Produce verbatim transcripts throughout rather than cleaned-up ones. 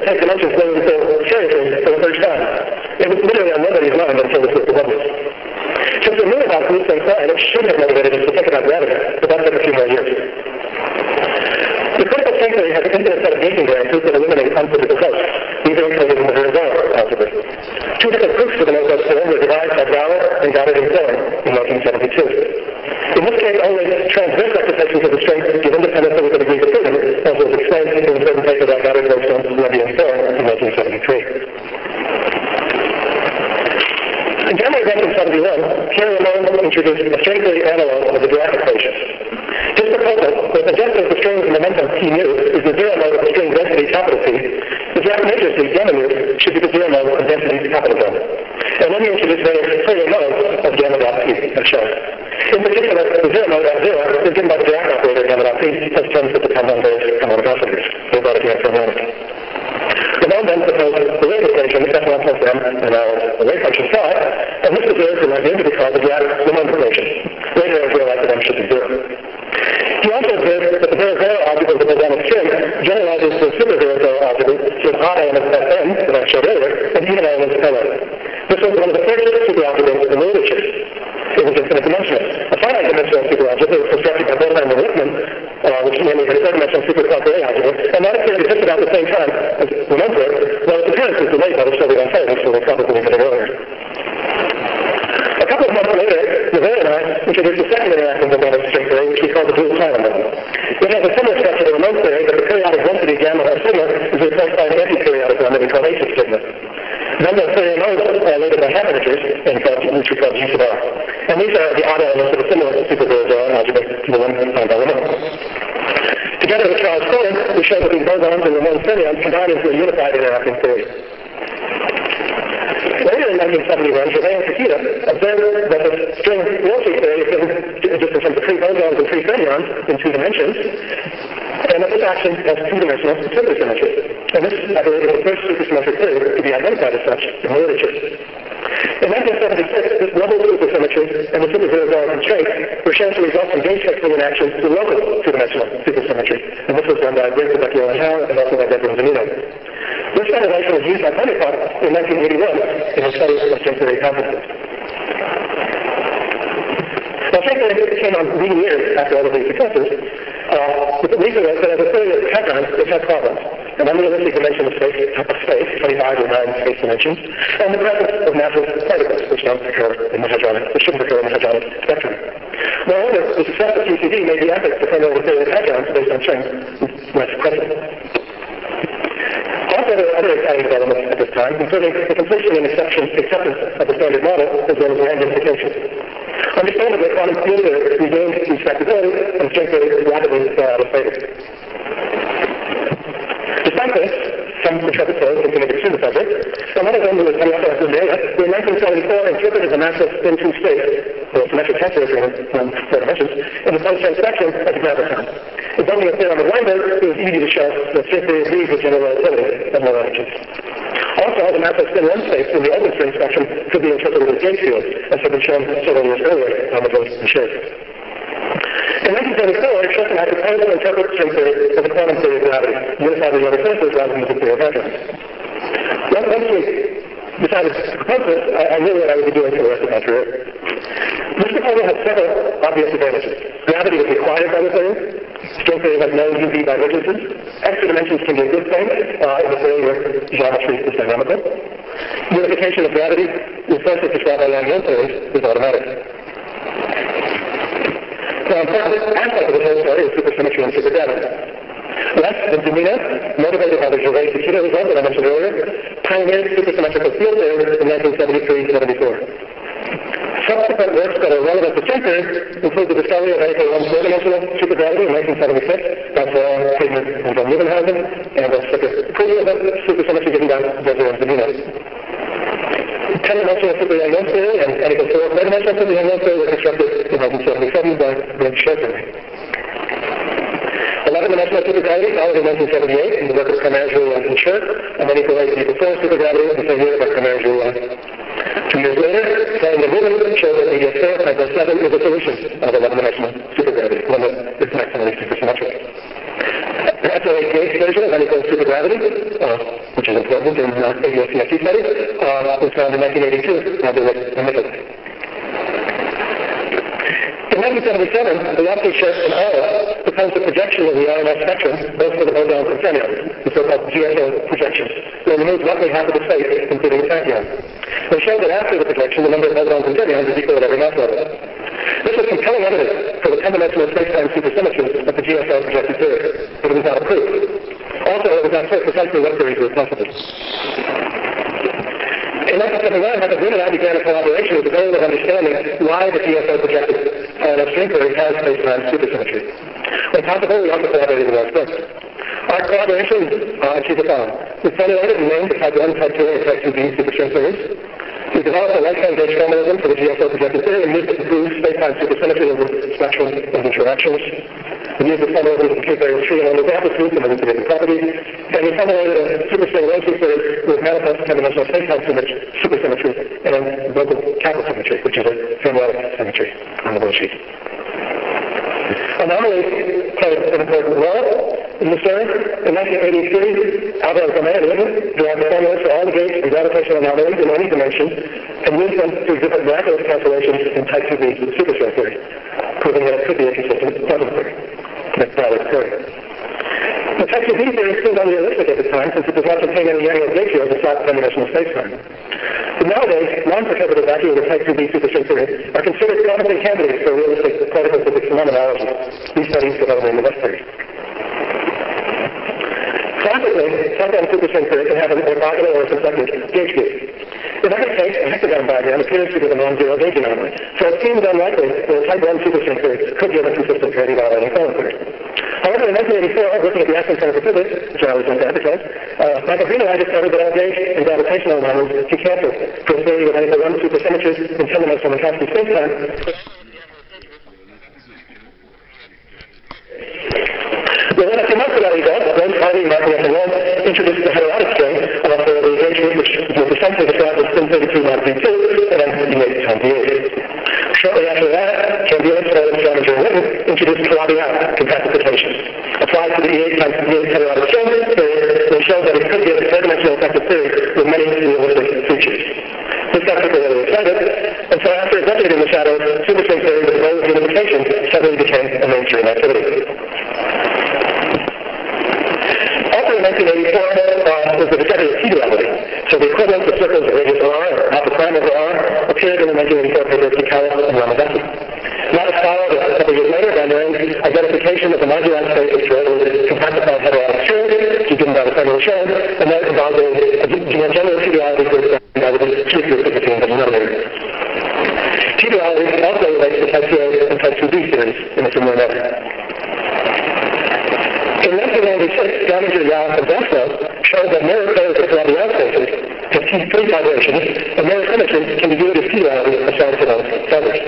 take dimensions really so seriously for the first time. It was literally on nobody's mind until this was published. Since we knew about groups inside, it should have motivated us to think about gravity, but that took a few more years. The critical string theory has an infinite set of gauging branches that eliminate unphysical hosts. These are encoded in the Virasoro algebra. Two different proofs for the no-ghost theorem were devised by Brouwer and Goddard and Thorne in nineteen seventy-two. In this case, only transverse occupations of the string give independent physical degrees of freedom, as was explained in the certain paper by Goddard, Rosestones, Levy, and Thorne in nineteen seventy-three. In January nineteen seventy-one, Pierre Ramon introduced a string theory analog of the Dirac equation. His proposal that the density of the string's momentum P mu is the zero mode of the string density capital P, the Dirac matrix gamma mu should be the zero mode of density capital gamma. And then he introduced various Fourier modes of gamma dot P, as shown. In particular, the zero mode at zero is given by the Dirac operator gamma dot P as terms that depend on various harmonic oscillators. We brought it here for a moment. Ramon then proposed the wave equation, f one plus m, and now the wave function phi, and this preserves an idea to be called the Dirac-Ramon equation. Later, I realized that m should be zero. He also observed that the Virasoro algebra of the Bosonic string generalizes the super-Virasoro algebra with odd elements at n, that I showed earlier, and even elements at L. This was one of the first super-algebras in the literature. It was infinite dimensional. A finite dimensional super-algebra was constructed by Boltzmann and Lippmann, uh, which namely the third-dimensional super-Poincare algebra, and that appeared just about the same time as Ramon's work, though its appearance was delayed by the Soviet unfolding, so they probably did it earlier. A couple of months later, Navarre and I introduced a second interacting Bosonic string theory, which we call the dual Simon model. It has a similar structure to Ramon's theory, but the periodic density gamma or sigma is replaced by an anti-periodic one that we call A sub sigma. Then the Fourier modes are related by half integers, which we call G sub r. And these are the odd elements of a similar super-Virasoro algebra to the one found by Ramon. Together with Charles Thorne, we show that these bosons and Ramon's fermions combine into a unified interacting theory. Later in nineteen seventy-one, Gervais and Takeda observed that the string Wilson theory is given just in terms of three bosons and three fermions in two dimensions, and that this action has two-dimensional supersymmetry. And this, I believe, is the first supersymmetric theory to be identified as such in the literature. In nineteen seventy-six, this double supersymmetry and the super-Virasoro constraints were shown to result in gauge fixing in action to local two-dimensional supersymmetry, and this was done by Briggs, Becquerel, and Howe, and also by Deborah and Zanino. This derivation was used by Pentecost in nineteen eighty-one in his study of string theory conferences. Now, string theory came on leading years after all of these successes. Uh, the reason was that as a theory of hadrons, it had problems. An unrealistic dimension of space, of space, twenty-five or nine space dimensions, and the presence of natural particles, which don't occur in the hadronic, which shouldn't occur in the hadronic spectrum. Moreover, the success of Q C D made the efforts to formulate a theory of hadrons based on strings less credible. Also, there are other exciting developments at this time, including the completion and acceptance of the standard model, as well as randomization. Understandably, quantum field theory regained respectability, and string theory rapidly fell out of favor. Despite this, some intrepid folks continued to pursue the subject, and one of them, who was Henrietta Zundaya, who in nineteen seventy-four interpreted the massive spin-two space, or symmetric tensor agreement from four dimensions, in the Poincare spectrum as a graviton. Involving a theorem of Weinberg, it was easy to show that string theory agrees with general relativity of no energies. Also, the massive spin-one space in the open string spectrum could be interpreted as gauge fields, as had been shown several years earlier on the Vogt and Scherf. In nineteen seventy-four, Schopenhauer proposed to interpret string theory as a quantum theory of gravity, unified with the other forces rather than the theory of hadrons. Once we decided to propose this, I, I knew what I would be doing for the rest of my career. This proposal has several obvious advantages. Gravity is required by the theory. String theory has no U V divergences. Extra dimensions can be a good thing uh, in a theory where geometry is dynamical. Unification of gravity with forces described by Langmuir theories is automatic. Now, important aspect of the whole story is supersymmetry and supergravity. West and Zumina, motivated by the Gervais-Takeda result that I mentioned earlier, pioneered supersymmetrical field theory in nineteen seventy-three seventy-four. Subsequent works that are relevant to string theory include the discovery of A K one four-dimensional supergravity in nineteen seventy-six by Ferrand, Friedman, and von Leeuwenhoeken, and the preview of supersymmetry given by Desir and Zumina. ten-dimensional super-Yang-Mills theory and N equals four four-dimensional super-Yang-Mills theory were constructed in nineteen seventy-seven by Briggs Scherf. eleven-dimensional supergravity followed in nineteen seventy-eight in the work of Kramer-Joule and Scherf, and then equal eight equal four supergravity in the same year by Kramer-Joule. Two years later, Ferrand and Rubin showed that A D S four by seven is a solution of eleven-dimensional supergravity, one that is maximally supersymmetric. After A D gauge version of anything supergravity, uh, which is important in uh, A D S C F T studies, uh, was found in nineteen eighty-two by Bill Nichols. In nineteen seventy-seven, the Lofty shift in Iowa proposed a projection of the R M S spectrum, both for the bosons and fermions, the so-called G S O projections, that removed roughly half of the space, including the tachyon. They showed that after the projection, the number of bosons and fermions is equal at every mass level. This was compelling evidence for the ten-dimensional space-time supersymmetry of the G S O projected theory, but it was not approved. Also, it was not clear precisely what theories were possible. In nineteen seventy-nine, Michael Green and I began a collaboration with the goal of understanding why the G S O projected R M S string theory has space-time supersymmetry. When possible, we also collaborated with our friends. Our collaboration uh, achieved the following. We formulated and named the type one, type two, and type two B superstring theories. We developed a lifetime gauge formalism for the G S O projected theory and used it to prove space-time supersymmetry over spectrum of interactions. We used the formalism to compute various tree and only amplitudes and manipulating properties. And we formulated a superstring Rossi theory with manifest ten-dimensional space-time supersymmetry and local capital symmetry, which is a fermionic symmetry on the worldsheet. Anomalies played an important role in this theory. In nineteen eighty-three, Alvaro Gomez and Newton derived formulas for all the gauge and gravitational anomalies in any dimension and used them to exhibit miraculous cancellations in type two B superstring theory, proving that it could be a consistent quantum theory. That's Bradley's theory. The type two B theory seemed unrealistic at the time since it does not contain any annual gauge fields in flat ten-dimensional spacetime. But nowadays, non-perturbative vacuum and type two B superstring theory are considered competent candidates for realistic particle physics phenomenology. These studies developed in the West theory. Classically, sometimes superstring theory can have an orthogonal or a consecutive gauge group. In every case, a hexagon diagram appears to be a non-zero gauge anomaly, so it seems unlikely that a type one superstring theory could give a consistent gradient violating quantum theory. However, in nineteen eighty-four, looking at the Aspen Center for Physics, which I was going to advertise, uh, Michael Green and I discovered that all gauge and gravitational anomalies can cancel for a theory with anything one supersymmetry in ten-dimensional Minkowski spacetime. Well, then a few months ago, we got Rose, Harvey, Martin, and Rome introduced the heterotic string uh, for the engagement, which was essentially described as spin thirty-two mod V two, and then E eight times E eight. Shortly after that, Candido, Stroh, and Schrödinger and Witten introduced Calabi-Yau compactification. Applied to the E eight times E eight heterotic string theory, they showed that it could give a third-dimensional effective theory with many realistic features. This got people really excited, and so after a decade in the shadows, superstring theory with the goal of unification suddenly became a mainstream activity. Also in nineteen eighty-four uh, was the discovery of T-duality. So the equivalent of circles of radius R or alpha prime over R appeared in the nineteen eighty-four paper of Kikawa and Yamazaki. Not as followed a couple years later by Nairn's identification of the moduli space which was compactified heterotic string, which is given by the Federal shown, and that involved a general T-duality group that was chief group of the team that denominator. T-duality also relates to type two A and type two B theories in a similar manner. In nineteen ninety-six, Gallagher, Yau, and Vesco showed that mirror pairs of Calabi-Yau spaces have T three vibrations, and mirror symmetry can be viewed as T-duality aside from those feathers.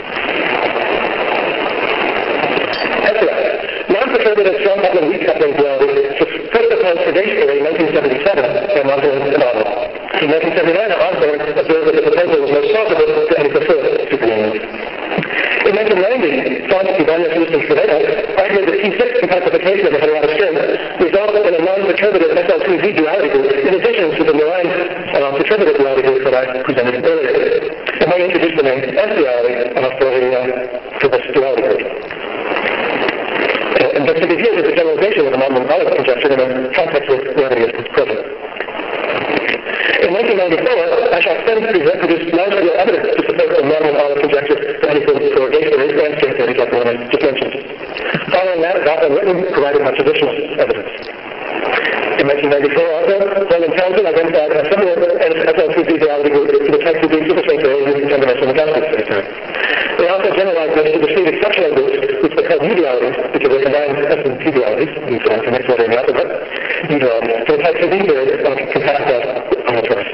Excellent. Non-perturbative strong coupling weak coupling duality was first proposed for gauge theory in nineteen seventy-seven by Osborn and Osborn. In nineteen seventy-nine, Osborn observed that the proposal was most plausible to any preferred superunions. In nineteen ninety, Franz Ibanez and Cervera argued that T six compactification of the heterotic string resulted in a non-perturbative S L two V duality group in addition to the Moran uh, perturbative duality group that I presented earlier. And they introduced the name S-duality uh, for, the, uh, for this duality group. Uh, and that can be viewed as a generalization of the non-Minkowski conjecture in a context with gravity as present. In nineteen ninety-four, Ashok Sen produced non-trivial evidence to support the non-Minkowski conjecture for any for gauge theories and string theories like the one I just mentioned. Following that, Goff and Witten provided much additional evidence. In nineteen ninety-four, also, Roland Townsend identified a similar S L two V duality group to the type two B superstring theory in ten-dimensional Minkowski spacetime. They also generalized this to discrete exceptional groups, which they called U-dualities, because they combine S and P dualities, these are the next letter in the alphabet, U-dualities, for the type two B theory of compactified on the torus.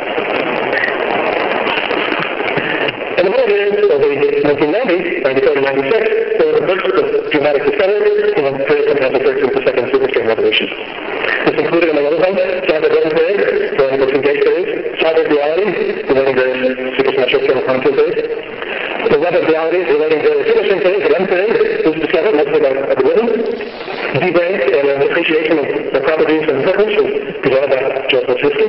In the middle years of the nineteen nineties, ninety-four to ninety-six, there was a burst of dramatic discoveries in the period sometimes referred to as the second superstring revolution. This included, among other things, standard web theory, for any between gauge theories, cyber duality, relating various supersymmetric thermal quantum theories. The web of dualities relating various superstring theories, and M theories, was discovered mostly by Edward Witten. D-brains and an appreciation of the properties and purpose is presented by Joseph Siski.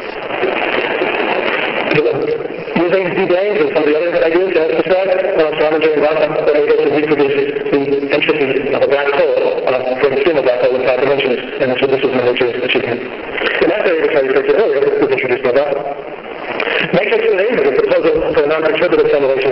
Using D-branes and some of the other ideas as described, uh, astronomer and Rafa were able to reproduce the entropy of a black hole uh, from the stream of black hole in five dimensions, and this, this was a major achievement. The last area which I referred to earlier was introduced by Rafa. Matrix related is a proposal for a non-perturbative simulation